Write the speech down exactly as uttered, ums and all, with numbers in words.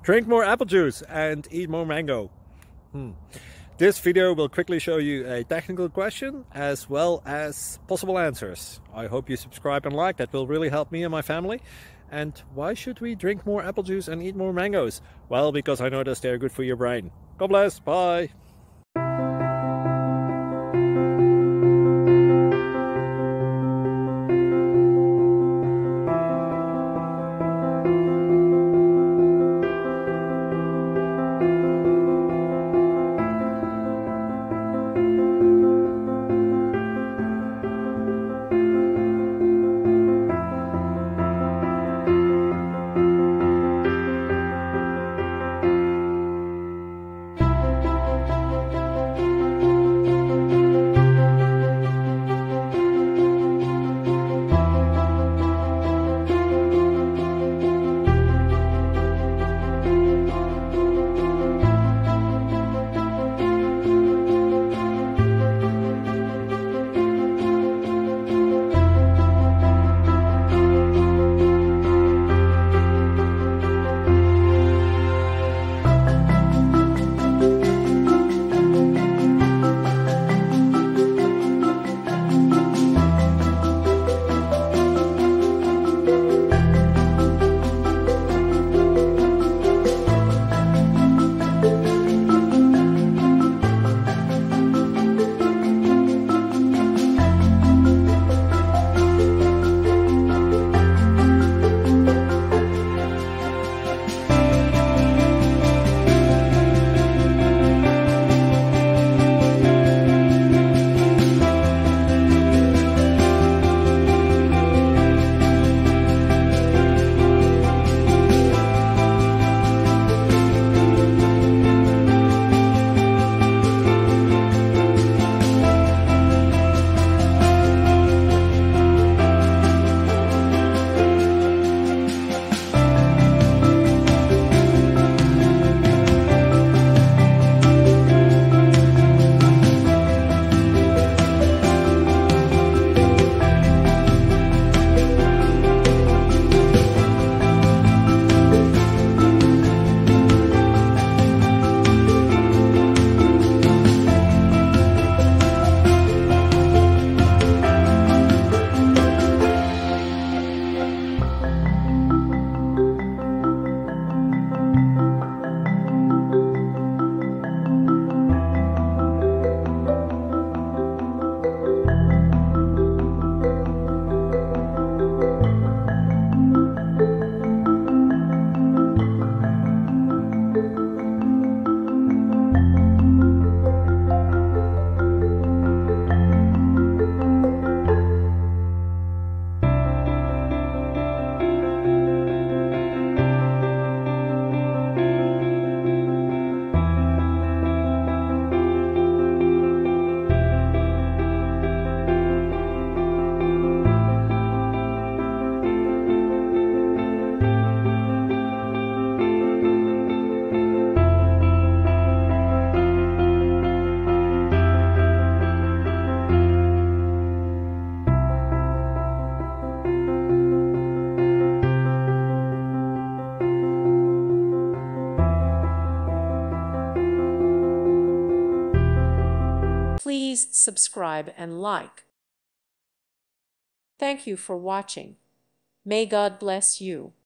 Drink more apple juice and eat more mango. Hmm. This video will quickly show you a technical question as well as possible answers. I hope you subscribe and like, that will really help me and my family. And why should we drink more apple juice and eat more mangoes? Well, because I noticed they're good for your brain. God bless, bye! Please subscribe and like. Thank you for watching. May God bless you.